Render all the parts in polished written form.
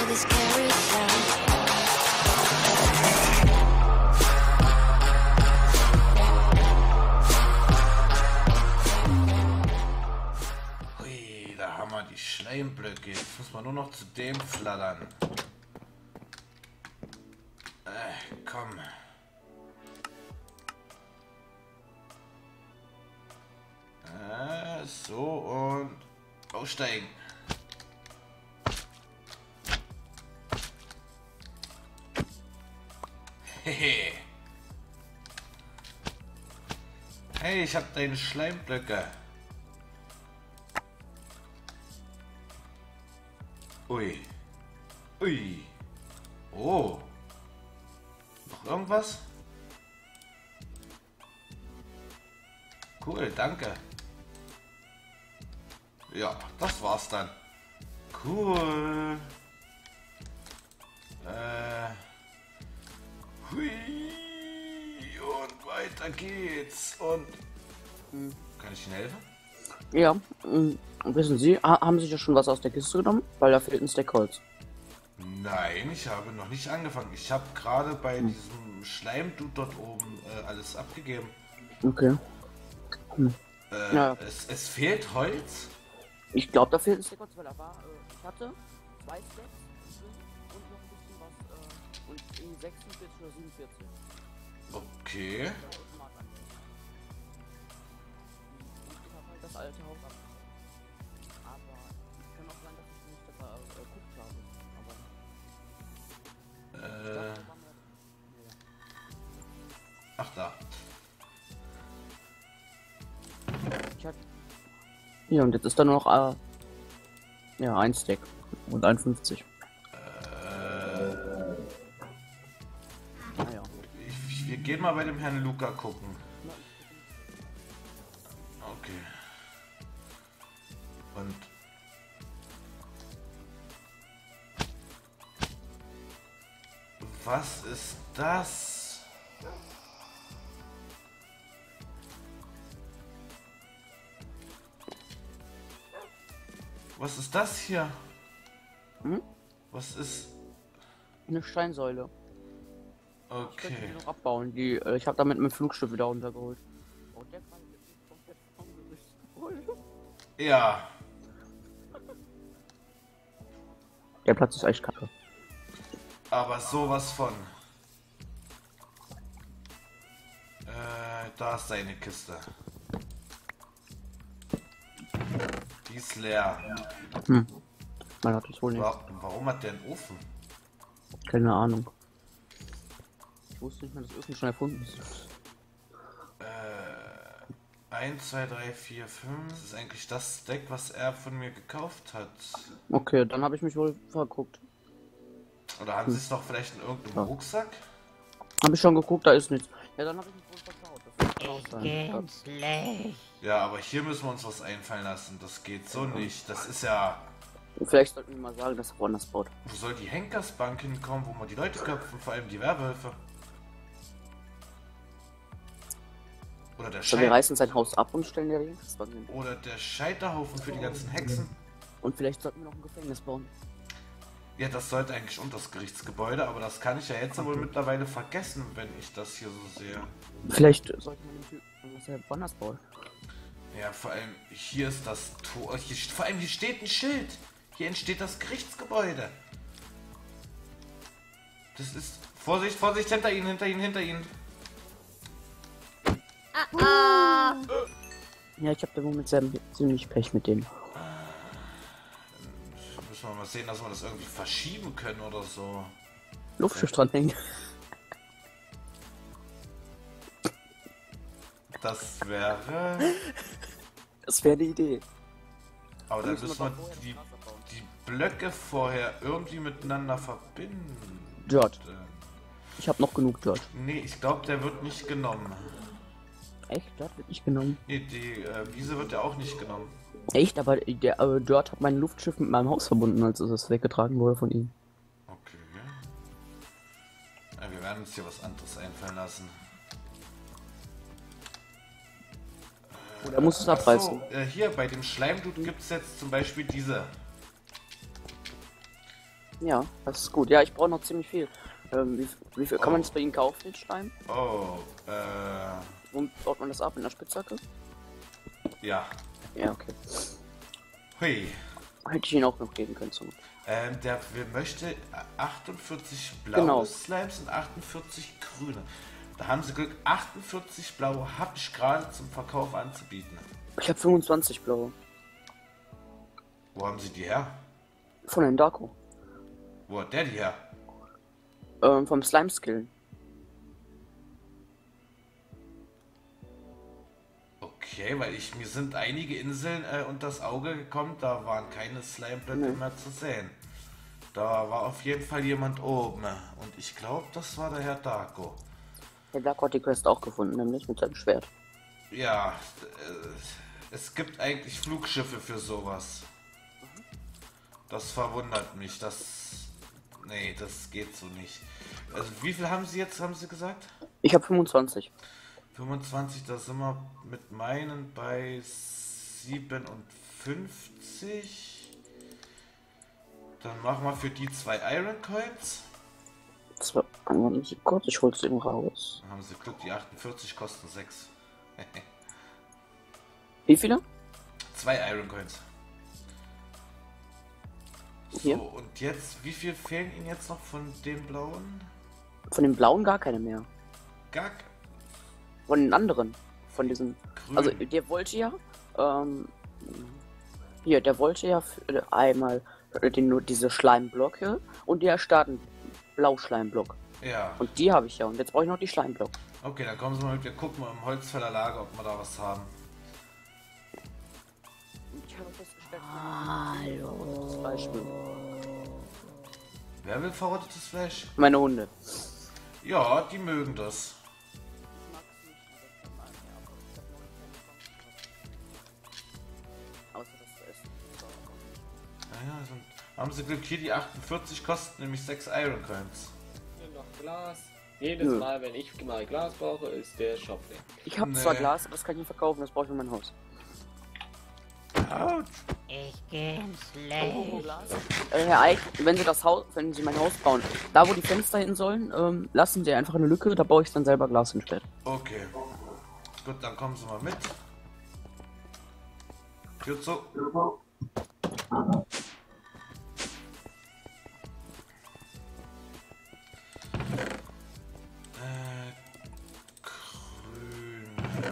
the scary sound. Hui, da haben wir die Schleimblöcke. Jetzt muss man nur noch zu dem flattern. Komm. So und aussteigen. Hehe. Hey, ich hab deine Schleimblöcke. Ui. Ui. Oh. Noch irgendwas? Cool, danke. Ja, das war's dann. Cool. Hui. Und weiter geht's. Und... Kann ich Ihnen helfen? Ja, wissen Sie, haben Sie ja schon was aus der Kiste genommen? Weil da fehlt ein Stack Holz. Nein, ich habe noch nicht angefangen. Ich habe gerade bei diesem Schleimdude dort oben alles abgegeben. Okay. Ja. Es fehlt Holz? Ich glaube, da fehlt ein Stack Holz, weil da war, ich hatte 2 Stacks drin und noch ein bisschen was, und in 46 oder 47. Okay. Und ich habe halt das alte Haus ab. Aber kann auch sein, dass ich nicht dabei geguckt habe. Aber Ach da. ja, und jetzt ist da nur noch ja, ein Stack und 51. Naja. Wir gehen mal bei dem Herrn Luca gucken. Okay. Und... Was ist das? Was ist das hier? Hm? Was ist... Eine Steinsäule. Ich werde Okay. die noch abbauen. Die, ich habe damit mit dem Flugschiff wieder runtergeholt. Und der kann jetzt komplett vom Gericht. Ja. Der Platz ist echt kacke. Aber sowas von. Da ist seine Kiste. Die ist leer. Man hat das wohl nicht. Warum hat der einen Ofen? Keine Ahnung. Ich wusste nicht mehr, dass Öfen schon erfunden ist. 1, 2, 3, 4, 5. Das ist eigentlich das Stack, was er von mir gekauft hat. Okay, dann habe ich mich wohl verguckt. Oder haben sie es doch vielleicht in irgendeinem Rucksack? Habe ich schon geguckt, da ist nichts. Ja, dann habe ich mich wohl vertraut. Das kann auch sein. Ganz schlecht. Ja, aber hier müssen wir uns was einfallen lassen. Das geht so nicht. Das ist ja... Vielleicht sollten wir mal sagen, dass er woanders baut. Wo soll die Henkersbank hinkommen, wo man die Leute köpfen, vor allem die Werwölfe? Oder der So, wir reißen sein Haus ab und stellen der Ringfestbank hin. Oder der Scheiterhaufen für die ganzen Hexen. Und vielleicht sollten wir noch ein Gefängnis bauen. Ja, das sollte eigentlich unter das Gerichtsgebäude, aber das kann ich ja jetzt wohl mittlerweile vergessen, wenn ich das hier so sehe. Vielleicht sollten wir den Typen, was er woanders baut. Ja, vor allem hier ist das Tor. Vor allem hier steht ein Schild. Hier entsteht das Gerichtsgebäude. Das ist... Vorsicht, Vorsicht, hinter Ihnen, hinter Ihnen, hinter Ihnen. Ja, ich habe da Moment ziemlich Pech mit denen. Müssen wir mal sehen, dass wir das irgendwie verschieben können oder so. Luftschiff dranhängen. Das wäre... Das wäre die Idee. Aber dann müssen wir die Blöcke vorher irgendwie miteinander verbinden. Dirt. Ich habe noch genug Dirt. Nee, ich glaube, der wird nicht genommen. Echt? Dirt wird nicht genommen. Nee, die Wiese wird ja auch nicht genommen. Echt? Aber der Dirt hat mein Luftschiff mit meinem Haus verbunden, als es weggetragen wurde von ihm. Okay. Ja, wir werden uns hier was anderes einfallen lassen. Oder muss es abreißen? Hier bei dem Schleimdude gibt es jetzt zum Beispiel diese. Ja, das ist gut. Ja, ich brauche noch ziemlich viel. Wie viel kann man das bei Ihnen kaufen, den Stein? Oh, Wo baut man das ab? In der Spitzhacke? ja. Ja, okay. Hui. Hätte ich ihn auch noch geben können. Wir möchte 48 blaue Genau. Slimes und 48 grüne. Da haben sie Glück, 48 blaue habe ich gerade zum Verkauf anzubieten. Ich habe 25 blaue. Wo haben sie die her? Von den Darko. Wo hat der die her? Vom Slime Skill. Okay, weil mir sind einige Inseln unter das Auge gekommen, da waren keine Slime-Blöcke mehr zu sehen. Da war auf jeden Fall jemand oben. Und ich glaube, das war der Herr Darko. Der Darko hat die Quest auch gefunden, nämlich mit seinem Schwert. Ja, es gibt eigentlich Flugschiffe für sowas. Das verwundert mich, nee, das geht so nicht. Also wie viel haben Sie jetzt, haben Sie gesagt? Ich habe 25. 25, da sind wir mit meinen bei 57. Dann machen wir für die 2 Iron Coins. Das war eine Sekunde, ich hol's eben raus. Dann haben Sie Glück, die 48 kosten 6. Wie viele? 2 Iron Coins. Hier? So, und jetzt, wie viel fehlen Ihnen jetzt noch von den blauen? Von den blauen gar keine mehr. Gar Von den anderen. Von diesen. grün. Also der wollte ja. Hier, der wollte ja einmal nur diese Schleimblöcke und der starten Blau-Schleimblock. Ja. Und die habe ich ja. Und jetzt brauche ich noch die Schleimblock. Okay, dann kommen Sie mal mit. Wir gucken mal im Holzfällerlager, ob wir da was haben. Ich habe festgestellt, Hallo. das Beispiel. Wer will verrottetes Fleisch? Meine Hunde. Ja, die mögen das. Naja, haben Sie Glück, hier die 48 kosten nämlich 6 Iron Coins. Noch Glas. Jedes Nö. Mal, wenn ich mal Glas brauche, ist der Shop leer. Ich habe Nee. zwar Glas, aber das kann ich nicht verkaufen, das brauche ich für mein Haus. Autsch. Ich geh ins Licht. Herr Eich, wenn Sie mein Haus bauen, da wo die Fenster hin sollen, lassen Sie einfach eine Lücke, da baue ich dann selber Glas hin später. Okay. Gut, dann kommen Sie mal mit. Tür zu. Grün.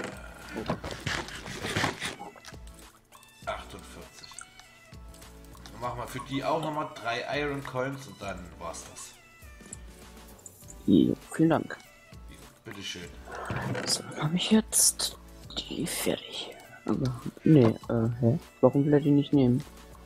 48. Dann machen wir für die auch nochmal 3 Iron Coins und dann war's das. Ja, vielen Dank. Bitteschön. So, dann habe ich jetzt die fertig. Aber, nee, hä? Warum will er die nicht nehmen?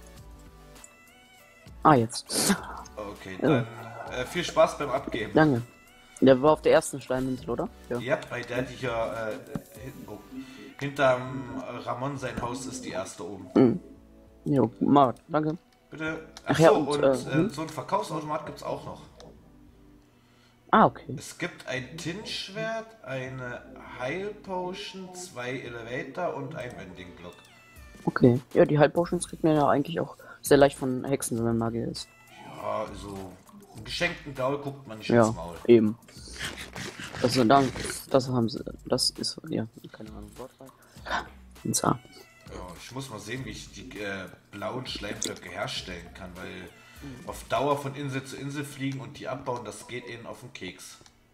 Ah, jetzt. Okay, dann viel Spaß beim Abgeben. Danke. Der war auf der ersten Steininsel, oder? Ja, bei der, die hier hinterm Ramon sein Haus ist, die erste oben. Jo, mal, danke. Bitte. Ach ja, Achso, und, so ein Verkaufsautomat gibt's auch noch. Ah, okay. Es gibt ein Tinschwert, eine Heilpotion, 2 Elevator und ein Vending-Block. Okay. Ja, die Heilpotions kriegt man ja eigentlich auch sehr leicht von Hexen, wenn man Magier ist. Ja, also einen geschenkten Gaul guckt man nicht Ja, ins Maul. eben. Also dann, das haben sie, das ist, ja, keine Ahnung, Wortwahl. So. Ja, ich muss mal sehen, wie ich die blauen Schleimblöcke herstellen kann, weil auf Dauer von Insel zu Insel fliegen und die abbauen, das geht ihnen auf den Keks.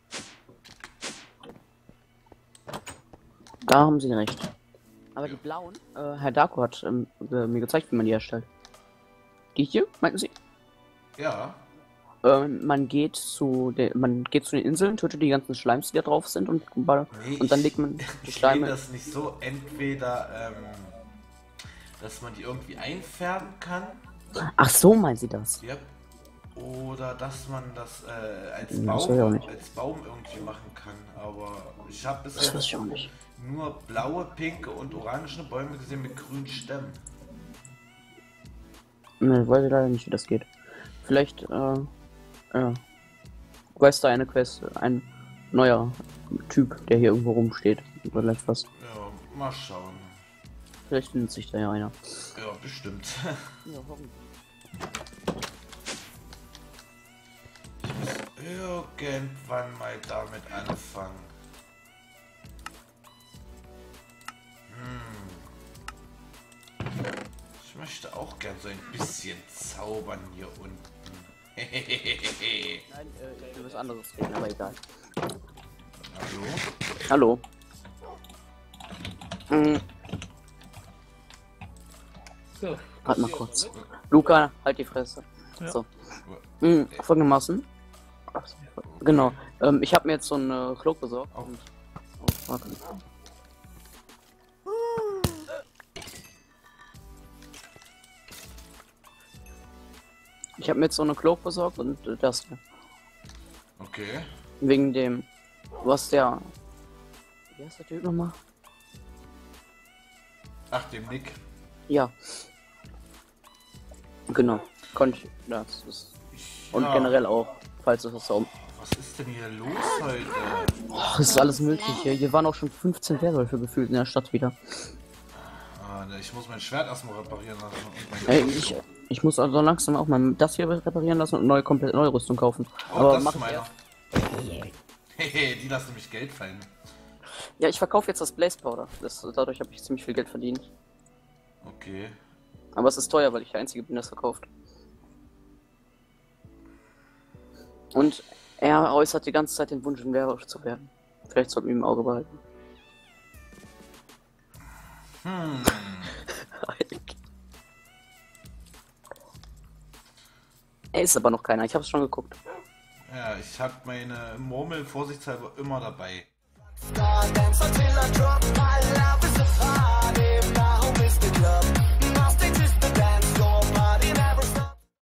Da haben sie recht. Aber die blauen, Herr Darko hat mir gezeigt, wie man die herstellt. Die hier, meinten Sie? Ja, Man geht zu den Inseln, tötet die ganzen Schleims, die da drauf sind und dann legt man die ich Schleime. sehe das nicht so, entweder, dass man die irgendwie einfärben kann, Ach so, meinen Sie das? ja, oder dass man das als, Das weiß ich auch nicht. als Baum irgendwie machen kann, aber ich habe Das bisher weiß ich auch nicht. nur blaue, pinke und orangene Bäume gesehen mit grünen Stämmen. Ne, weiß ich leider nicht, wie das geht. Vielleicht, ja. Weiß da eine Quest, ein neuer Typ, der hier irgendwo rumsteht. Vielleicht was. Ja, mal schauen. Vielleicht findet sich da ja einer. Ja, bestimmt. Ja, hoffentlich. irgendwann mal damit anfangen. Ich möchte auch gern so ein bisschen zaubern hier unten. Nein, ich will was anderes reden, aber egal. Hallo? Hallo. So, Warte mal kurz. Luca, halt die Fresse. Ja. So. Folgendermaßen. Genau. Ich habe mir jetzt so einen Cloak besorgt. Oh. Und, warte. Ich habe mir jetzt so eine Cloak besorgt und das hier. Okay. Wegen dem, was der... Wie heißt der Typ nochmal? Ach, dem Nick. Ja. Genau. Konnte ich... Das ist... Und Ja, generell auch, falls es das so... was ist denn hier los heute? Oh, es ist alles mögliche. Hier waren auch schon 15 Werwölfe gefühlt in der Stadt wieder. Ah, ne, ich muss mein Schwert erstmal reparieren lassen. Und Ey, mein ich muss also langsam auch mal das hier reparieren lassen und komplett neue Rüstung kaufen. Oh, Aber das mach ist ich meiner. erst. Hehe, die lassen mich Geld fallen. Ja, ich verkaufe jetzt das Blaze Powder. Dadurch habe ich ziemlich viel Geld verdient. Okay. Aber es ist teuer, weil ich der Einzige bin, der es verkauft. Und er äußert die ganze Zeit den Wunsch, ein Werwolf zu werden. Vielleicht sollten wir ihn im Auge behalten. Er ist aber noch keiner, ich habe es schon geguckt. Ja, ich habe meine Murmel vorsichtshalber immer dabei. Dance until I drop my love is a fire.